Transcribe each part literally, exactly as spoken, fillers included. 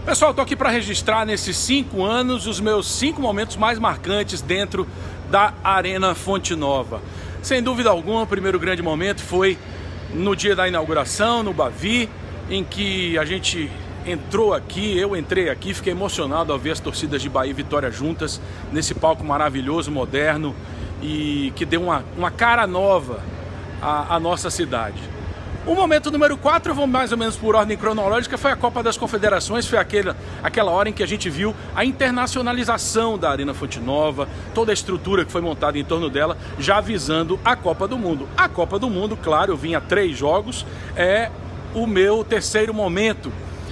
Pessoal, estou aqui para registrar nesses cinco anos os meus cinco momentos mais marcantes dentro da Arena Fonte Nova. Sem dúvida alguma, o primeiro grande momento foi no dia da inauguração, no Bavi, em que a gente entrou aqui, eu entrei aqui, fiquei emocionado ao ver as torcidas de Bahia e Vitória juntas nesse palco maravilhoso, moderno e que deu uma, uma cara nova à, à nossa cidade. O momento número quatro, eu vou mais ou menos por ordem cronológica, foi a Copa das Confederações, foi aquela, aquela hora em que a gente viu a internacionalização da Arena Fonte Nova, toda a estrutura que foi montada em torno dela, já visando a Copa do Mundo. A Copa do Mundo, claro, eu vim a três jogos, é o meu terceiro momento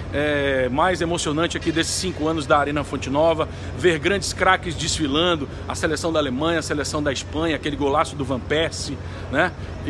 É, mais emocionante aqui desses cinco anos da Arena Fonte Nova, ver grandes craques desfilando, a seleção da Alemanha, a seleção da Espanha, aquele golaço do Van Persie, né?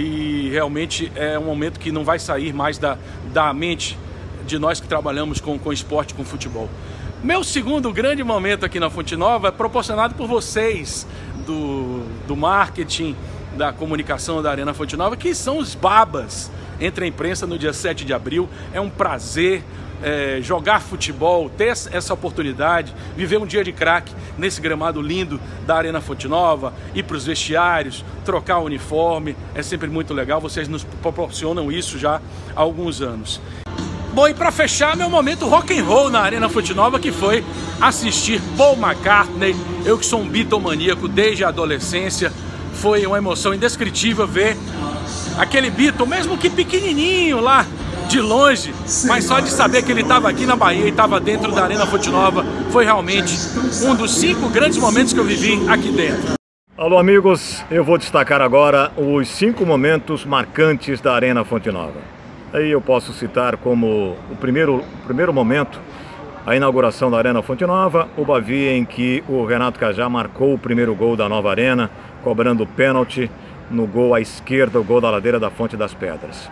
E realmente é um momento que não vai sair mais da, da mente de nós que trabalhamos com, com esporte, com futebol. Meu segundo grande momento aqui na Fonte Nova é proporcionado por vocês do, do marketing, da comunicação da Arena Fonte Nova, que são os babas entre a imprensa no dia sete de abril. É um prazer É, jogar futebol, ter essa oportunidade, viver um dia de craque nesse gramado lindo da Arena Fonte Nova, ir para os vestiários, trocar o uniforme, é sempre muito legal, vocês nos proporcionam isso já há alguns anos. Bom, e para fechar, meu momento rock and roll na Arena Fonte Nova, que foi assistir Paul McCartney. Eu que sou um Beatlemaníaco desde a adolescência, foi uma emoção indescritível ver aquele Beatle, mesmo que pequenininho lá, de longe, mas só de saber que ele estava aqui na Bahia e estava dentro da Arena Fonte Nova, foi realmente um dos cinco grandes momentos que eu vivi aqui dentro. Alô amigos, eu vou destacar agora os cinco momentos marcantes da Arena Fonte Nova. Aí eu posso citar como o primeiro, o primeiro momento, a inauguração da Arena Fonte Nova, o Bavi em que o Renato Cajá marcou o primeiro gol da nova arena, cobrando pênalti no gol à esquerda, o gol da ladeira da Fonte das Pedras.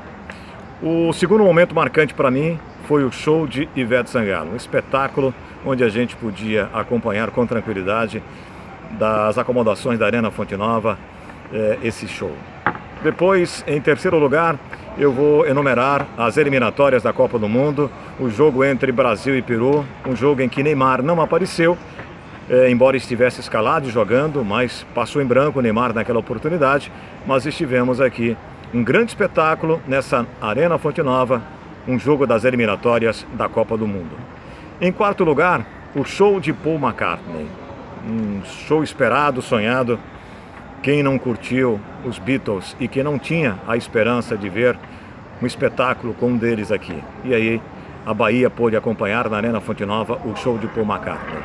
O segundo momento marcante para mim foi o show de Ivete Sangalo, um espetáculo onde a gente podia acompanhar com tranquilidade das acomodações da Arena Fonte Nova eh, esse show. Depois, em terceiro lugar, eu vou enumerar as eliminatórias da Copa do Mundo, o jogo entre Brasil e Peru, um jogo em que Neymar não apareceu, eh, embora estivesse escalado e jogando, mas passou em branco o Neymar naquela oportunidade, mas estivemos aqui. Um grande espetáculo nessa Arena Fonte Nova, um jogo das eliminatórias da Copa do Mundo. Em quarto lugar, o show de Paul McCartney. Um show esperado, sonhado. Quem não curtiu os Beatles e que não tinha a esperança de ver um espetáculo com um deles aqui. E aí a Bahia pôde acompanhar na Arena Fonte Nova o show de Paul McCartney.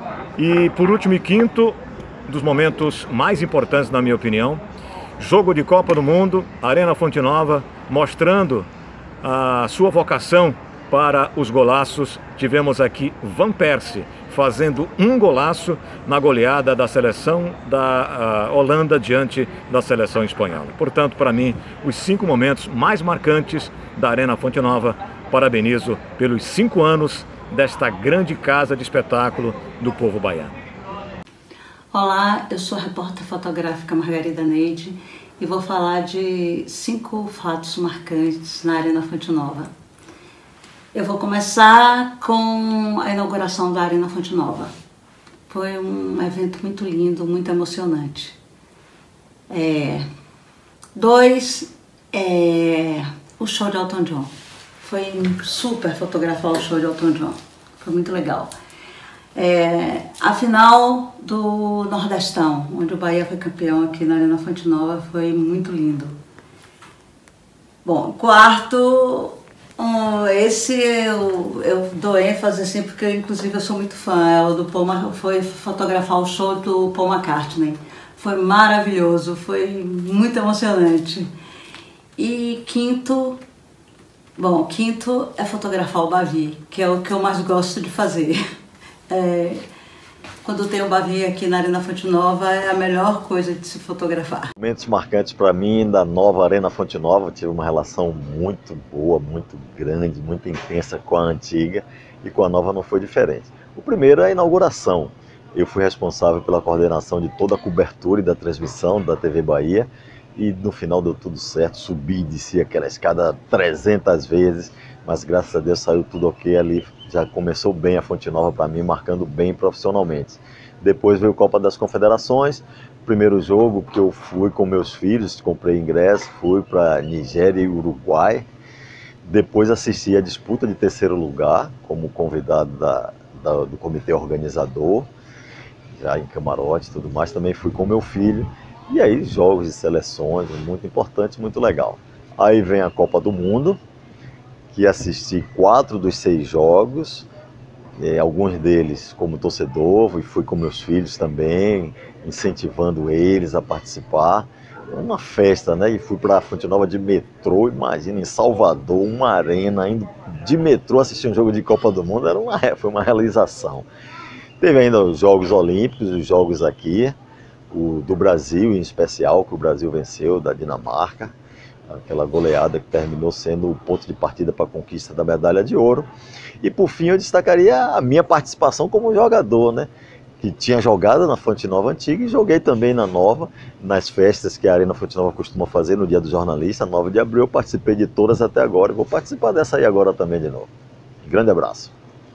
E por último e quinto, dos momentos mais importantes na minha opinião, jogo de Copa do Mundo, Arena Fonte Nova, mostrando a sua vocação para os golaços. Tivemos aqui Van Persie fazendo um golaço na goleada da seleção da uh, Holanda diante da seleção espanhola. Portanto, para mim, os cinco momentos mais marcantes da Arena Fonte Nova. Parabenizo pelos cinco anos desta grande casa de espetáculo do povo baiano. Olá, eu sou a repórter fotográfica Margarida Neide e vou falar de cinco fatos marcantes na Arena Fonte Nova. Eu vou começar com a inauguração da Arena Fonte Nova. Foi um evento muito lindo, muito emocionante. É, dois, é, o show de Elton John. Foi super fotografar o show de Elton John, foi muito legal. É, a final do Nordestão, onde o Bahia foi campeão aqui na Arena Fonte Nova, foi muito lindo. Bom, quarto, um, esse eu, eu dou ênfase assim, porque inclusive eu sou muito fã, é o do Paul, foi fotografar o show do Paul McCartney. Foi maravilhoso, foi muito emocionante. E quinto, bom, quinto é fotografar o Bavi, que é o que eu mais gosto de fazer. É, quando tem o Bavi aqui na Arena Fonte Nova, é a melhor coisa de se fotografar. Momentos marcantes para mim da nova Arena Fonte Nova, eu tive uma relação muito boa, muito grande, muito intensa com a antiga, e com a nova não foi diferente. O primeiro é a inauguração. Eu fui responsável pela coordenação de toda a cobertura e da transmissão da T V Bahia, e no final deu tudo certo, subi e desci aquela escada trezentas vezes, mas graças a Deus saiu tudo ok ali. já começou bem a Fonte Nova para mim, marcando bem profissionalmente. Depois veio a Copa das Confederações, primeiro jogo que eu fui com meus filhos, comprei ingresso, fui para Nigéria e Uruguai. Depois assisti a disputa de terceiro lugar, como convidado da, da, do comitê organizador, já em camarote e tudo mais. Também fui com meu filho. E aí jogos de seleções, muito importante, muito legal. Aí vem a Copa do Mundo, que assisti quatro dos seis jogos, é, alguns deles como torcedor, e fui com meus filhos também, incentivando eles a participar. Uma festa, né? E fui para a Fonte Nova de metrô, imagina, em Salvador, uma arena, indo de metrô assistir um jogo de Copa do Mundo, era uma, foi uma realização. Teve ainda os Jogos Olímpicos, os Jogos aqui, o do Brasil em especial, que o Brasil venceu, da Dinamarca, aquela goleada que terminou sendo o ponto de partida para a conquista da medalha de ouro. E por fim eu destacaria a minha participação como jogador, né? Que tinha jogado na Fonte Nova antiga e joguei também na nova, nas festas que a Arena Fonte Nova costuma fazer no Dia do Jornalista, nove de abril, eu participei de todas até agora e vou participar dessa aí agora também de novo. Grande abraço.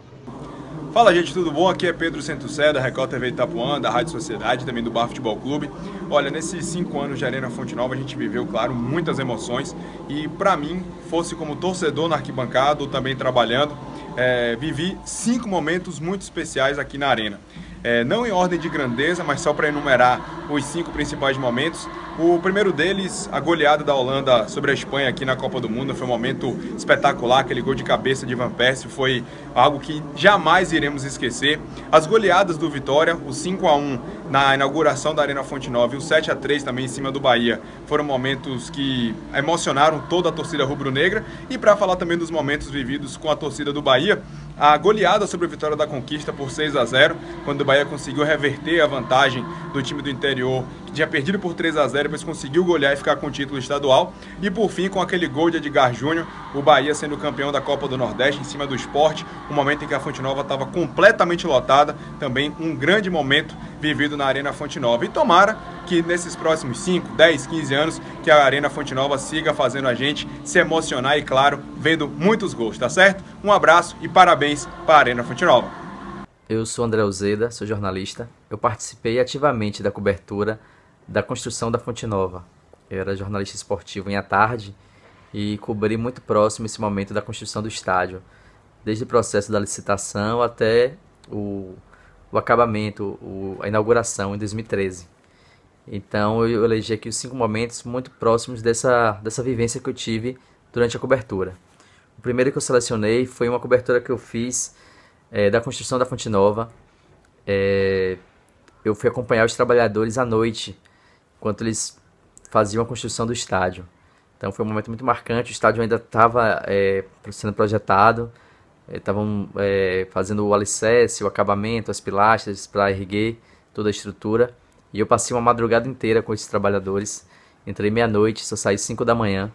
Fala gente, tudo bom? Aqui é Pedro Centro-Sé, da Record T V Itapuã, da Rádio Sociedade, também do Bar Futebol Clube. Olha, nesses cinco anos de Arena Fonte Nova a gente viveu, claro, muitas emoções e pra mim, fosse como torcedor na arquibancada ou também trabalhando, é, vivi cinco momentos muito especiais aqui na Arena. É, não em ordem de grandeza, mas só para enumerar os cinco principais momentos. O primeiro deles, a goleada da Holanda sobre a Espanha aqui na Copa do Mundo, foi um momento espetacular, aquele gol de cabeça de Van Persie foi algo que jamais iremos esquecer. As goleadas do Vitória, o cinco a um na inauguração da Arena Fonte Nova e o sete a três também em cima do Bahia, foram momentos que emocionaram toda a torcida rubro-negra. E para falar também dos momentos vividos com a torcida do Bahia, a goleada sobre o Vitória da Conquista por seis a zero, quando o Bahia conseguiu reverter a vantagem do time do interior, que tinha perdido por três a zero, mas conseguiu golear e ficar com o título estadual. E por fim, com aquele gol de Edgar Júnior, o Bahia sendo campeão da Copa do Nordeste em cima do Sport, um momento em que a Fonte Nova estava completamente lotada, também um grande momento vivido na Arena Fonte Nova. E tomara que nesses próximos cinco, dez, quinze anos, que a Arena Fonte Nova siga fazendo a gente se emocionar e, claro, vendo muitos gols, tá certo? Um abraço e parabéns para a Arena Fonte Nova. Eu sou André Uzeda, sou jornalista. Eu participei ativamente da cobertura da construção da Fonte Nova. Eu era jornalista esportivo em à tarde e cobri muito próximo esse momento da construção do estádio, desde o processo da licitação até o, o acabamento, o, a inauguração em dois mil e treze. Então eu elegi aqui os cinco momentos muito próximos dessa, dessa vivência que eu tive durante a cobertura. O primeiro que eu selecionei foi uma cobertura que eu fiz é, da construção da Fonte Nova. É, eu fui acompanhar os trabalhadores à noite, enquanto eles faziam a construção do estádio. Então foi um momento muito marcante, o estádio ainda estava é, sendo projetado, estavam é, fazendo o alicerce, o acabamento, as pilastras para erguer toda a estrutura. E eu passei uma madrugada inteira com esses trabalhadores, entrei meia-noite, só saí cinco da manhã.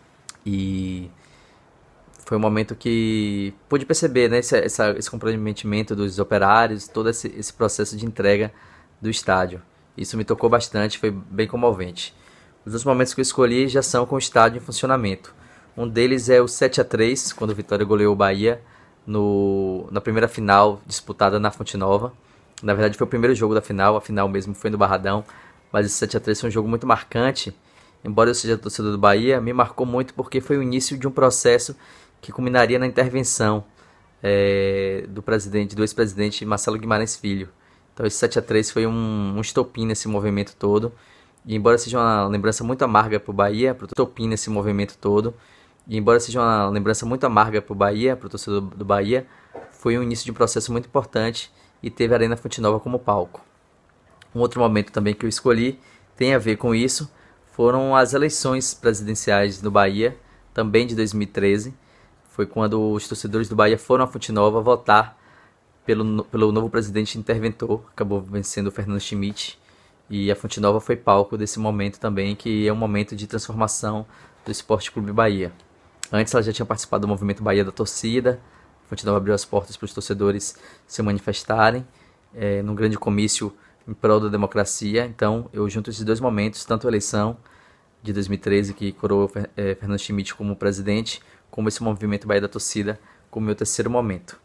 E foi um momento que pude perceber, né, esse, essa, esse comprometimento dos operários, todo esse, esse processo de entrega do estádio. Isso me tocou bastante, foi bem comovente. Os outros momentos que eu escolhi já são com o estádio em funcionamento. Um deles é o sete a três, quando o Vitória goleou o Bahia no, na primeira final disputada na Fonte Nova. Na verdade foi o primeiro jogo da final, a final mesmo foi no Barradão, mas esse sete a três foi um jogo muito marcante. Embora eu seja torcedor do Bahia, me marcou muito porque foi o início de um processo que culminaria na intervenção é, do presidente, do ex-presidente Marcelo Guimarães Filho. Então esse sete a três foi um, um estopim nesse movimento todo. E embora seja uma lembrança muito amarga para o Bahia, para o estopim nesse movimento todo, e embora seja uma lembrança muito amarga para o Bahia, para o torcedor do Bahia, foi o início de um processo muito importante e teve a Arena Fonte Nova como palco. Um outro momento também que eu escolhi tem a ver com isso, foram as eleições presidenciais no Bahia, também de dois mil e treze. Foi quando os torcedores do Bahia foram à Fonte Nova votar pelo, pelo novo presidente interventor, acabou vencendo o Fernando Schmidt. E a Fonte Nova foi palco desse momento também, que é um momento de transformação do Esporte Clube Bahia. Antes ela já tinha participado do movimento Bahia da Torcida, a Fonte Nova abriu as portas para os torcedores se manifestarem, é, num grande comício em prol da democracia. Então eu junto esses dois momentos, tanto a eleição de dois mil e treze, que coroou é, Fernando Schmidt como presidente, como esse movimento Bahia da Torcida como meu terceiro momento.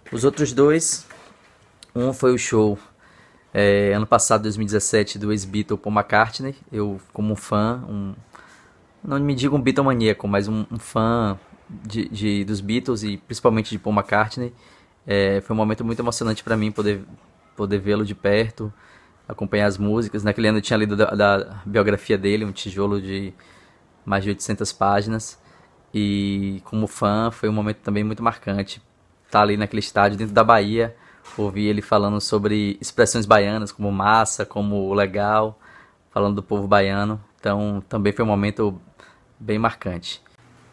Os outros dois, um foi o show é, ano passado, dois mil e dezessete, do ex-Beatle Paul McCartney. Eu, como um fã, um, não me digo um Beatlemaníaco, mas um, um fã de, de, dos Beatles e principalmente de Paul McCartney, é, foi um momento muito emocionante para mim poder, poder vê-lo de perto, acompanhar as músicas. Naquele ano eu tinha lido da, da biografia dele, um tijolo de mais de oitocentas páginas, e como fã foi um momento também muito marcante. Estar ali naquele estádio dentro da Bahia, ouvir ele falando sobre expressões baianas como massa, como legal, falando do povo baiano. Então também foi um momento bem marcante.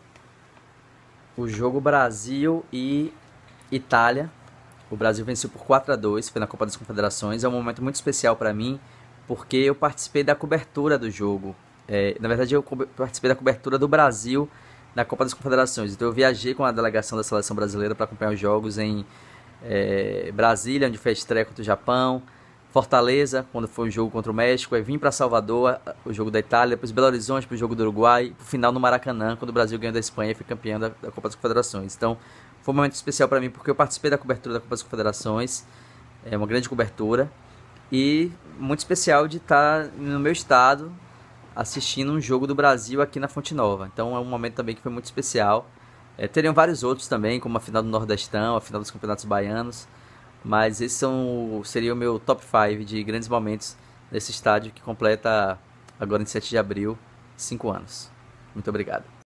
O jogo Brasil e Itália, o Brasil venceu por quatro a dois, foi na Copa das Confederações. É um momento muito especial para mim, porque eu participei da cobertura do jogo. É, na verdade, eu participei da cobertura do Brasil na Copa das Confederações. Então eu viajei com a delegação da seleção brasileira para acompanhar os jogos em é, Brasília, onde foi a estreia contra o Japão, Fortaleza, quando foi o jogo contra o México, aí vim para Salvador, o jogo da Itália, depois Belo Horizonte para o jogo do Uruguai, pro final no Maracanã, quando o Brasil ganhou da Espanha e foi campeão da, da Copa das Confederações. Então foi um momento especial para mim, porque eu participei da cobertura da Copa das Confederações, é uma grande cobertura, e muito especial de estar no meu estado assistindo um jogo do Brasil aqui na Fonte Nova. Então é um momento também que foi muito especial. É, teriam vários outros também, como a final do Nordestão, a final dos Campeonatos Baianos, mas esse são, seria o meu top cinco de grandes momentos nesse estádio que completa agora em sete de abril, cinco anos. Muito obrigado.